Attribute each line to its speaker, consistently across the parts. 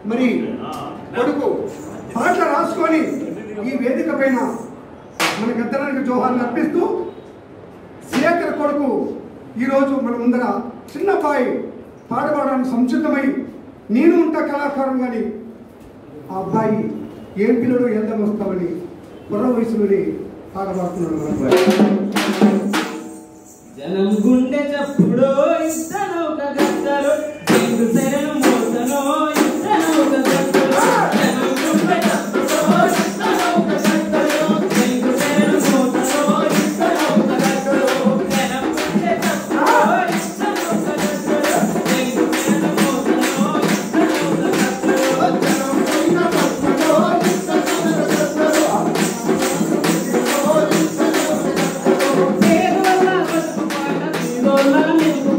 Speaker 1: మరి కొడుకు పాటలు రాసుకొని ఈ వేదిక పైన మన గద్దరానికి జోహార్లు అర్పిస్తూ శేఖర్ కొడుకు ఈరోజు మన ముందర చిన్నపాయి పాడబడడానికి సంసిద్ధమై నేను ఉంటా కళాకారం కానీ ఆ అబ్బాయి ఏం పిల్లడు ఎందం వస్తామని పొర వయసులోనే పాడబడుతున్నాడు.
Speaker 2: జనం గుండె చప్పుడో ఇస్తను ఒక గద్దరు జంగు శరణు మోసనో ఇస్తను ఒక గద్దరు జనం గుండె చప్పుడో ఇస్తను ఒక గద్దరు జంగు శరణు మోసనో ఇస్తను ఒక గద్దరు జనం గుండె చప్పుడో ఇస్తను ఒక గద్దరు జంగు శరణు మోసనో ఇస్తను ఒక గద్దరు జనం గుండె చప్పుడో ఇస్తను ఒక గద్దరు దేవుళ్ళ వస్తు పాట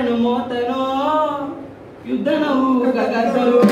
Speaker 2: శరణు మోతనో యుద్ధ నౌక గద్దరు